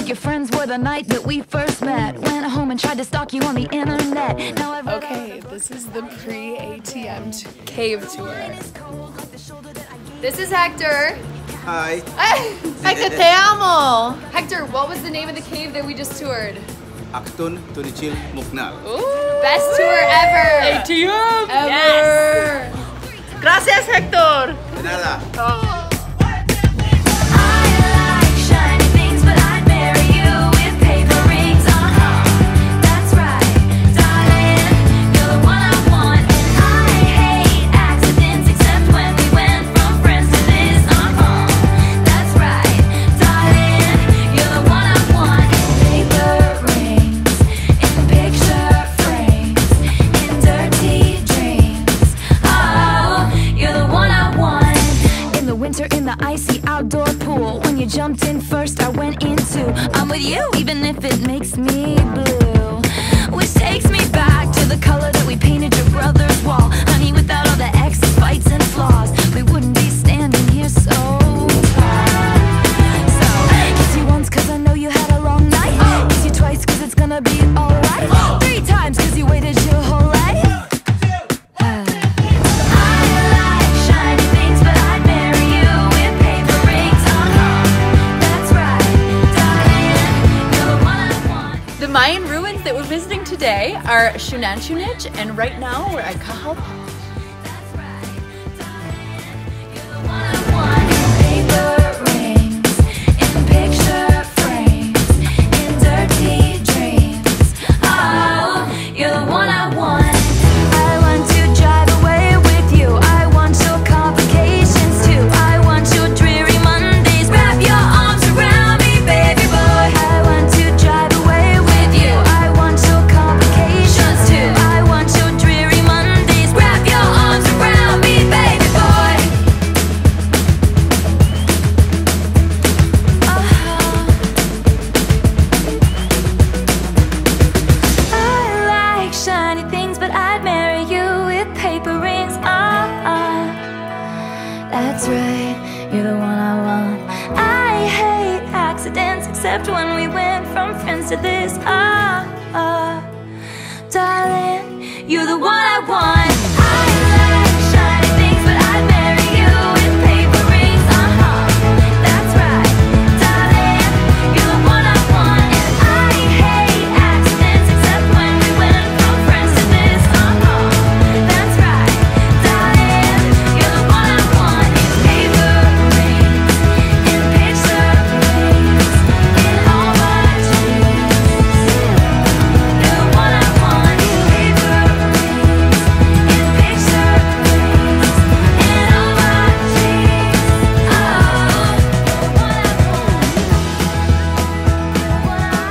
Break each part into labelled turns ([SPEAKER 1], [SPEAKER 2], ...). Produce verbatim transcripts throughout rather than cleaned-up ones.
[SPEAKER 1] your friends were the night that we first met. Went home and tried to stalk you on the internet. Now I've
[SPEAKER 2] Okay, this is the pre-A T M cave tour. This is Hector.
[SPEAKER 3] Hi.
[SPEAKER 2] Hector, te amo. Hector, what was the name of the cave that we just toured?
[SPEAKER 3] Acton Tunichil Muknal.
[SPEAKER 2] Ooh. Best tour ever.
[SPEAKER 4] A T M.
[SPEAKER 2] Ever.
[SPEAKER 4] Yes. Gracias, Hector.
[SPEAKER 3] De nada.
[SPEAKER 4] Oh.
[SPEAKER 1] In the icy outdoor pool, when you jumped in first, I went in too. I'm with you, even if it makes me blue. Which takes me back to the color that we painted your brother's wall. Honey, without all the exes, fights, and flaws, we wouldn't be standing here so tall. So, kiss you once cause I know you had a long night. Kiss you twice cause it's gonna be alright. Three times cause you waited your whole life.
[SPEAKER 4] The Mayan ruins that we're visiting today are Xunanxunich, and right now we're at Cajalpa. That's right, you're the one I want. I hate accidents, except when we went from friends to this. Ah, ah, darling, you're the one I want. I like shiny things, but I'd marry you with paper rings. Uh-huh, that's right, darling, you're the one I want. And I hate accidents, except when we went from friends to this. Uh-huh, that's right, darling, you're the one I want. Paper rings, in picture frames, in all my dreams. You're the one I want. Paper rings, in picture frames, in all my dreams. Oh, you're the one I want. You're the one I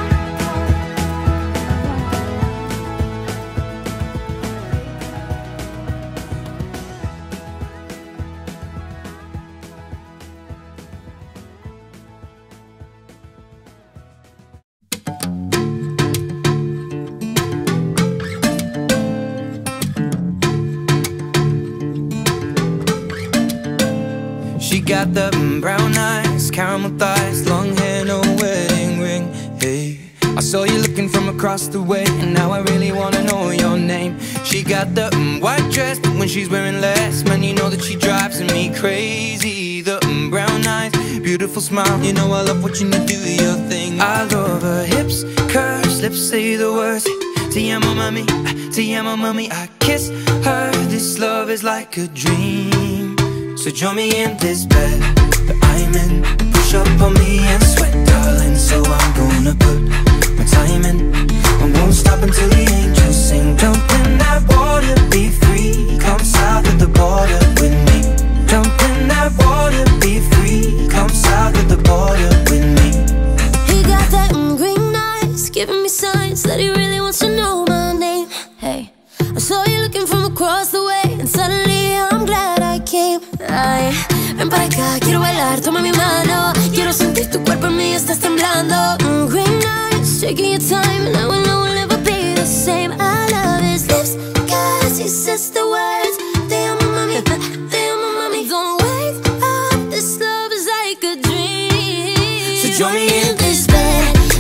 [SPEAKER 5] She got the mm, brown eyes, caramel thighs, long hair, no wedding ring. Hey, I saw you looking from across the way, and now I really wanna know your name. She got the mm, white dress, but when she's wearing less, man, you know that she drives me crazy. The mm, brown eyes, beautiful smile, you know I love watching you do your thing. I love her hips, curves, lips say the words. Te amo mami, te amo mami. I kiss her, this love is like a dream. So join me in this bed that I'm in. Push up on me and sweat, darling. So I'm gonna put my time in. I won't stop until the angels sing. Jump in that water, be free. Come south of the border with me. Jump in that water, be free. Come south of the border with me.
[SPEAKER 6] He got that mm, green eyes, giving me signs that he really wants to know my name. Hey, I saw you looking from across the way, and suddenly I'm glad I came. Ay, ven para acá, quiero bailar, toma mi mano. Quiero sentir tu cuerpo en mí, estás temblando. mm, Green eyes, taking your time, and I will know we'll never be the same. I love his lips, cause he says the words. Te amo mami, te amo mami. Don't wake up, this love is like a dream.
[SPEAKER 5] So join me in this bed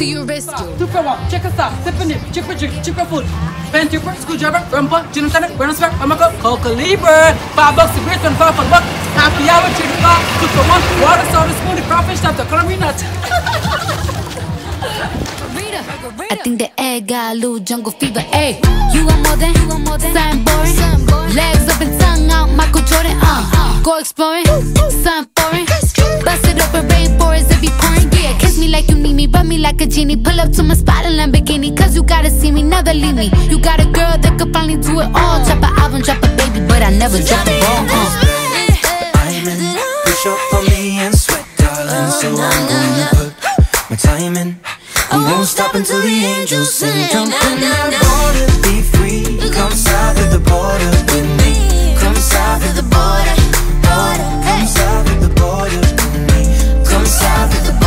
[SPEAKER 7] to your wrist.
[SPEAKER 8] Two for one, check us out, sipping it, chip for drink, chip for food. Pen tripper, screwdriver, rumpa, gin and tonic, burn and sweat, Bamako, Coca Libre. Five bucks a beer, twenty-five for the buck. Happy hour, chicken o'clock, two for one. Water, soda, smoothie, crawfish, stop the culinary nuts.
[SPEAKER 7] I think the egg got a little jungle fever. Ayy, you want more than, you want more than something boring. Legs up and tongue out, Michael Jordan. Uh, go exploring, something foreign. Bust it open, rainforest, it be pouring. Yeah, kiss me like you need me, rub me like a genie. Pull up to my spot in Lamborghini, cause you gotta see me, never leave me. You got a girl that could finally do it all. Drop an album, drop a baby, but I never drop the ball. Uh.
[SPEAKER 5] I'm in, push up on me and sweat, darling. So I'm gonna put my time in. I won't stop until the angels sing. Jump in that water, be free. Come south of the border with me. Come south of the border, border. Come south of the border with me. Come south of the border.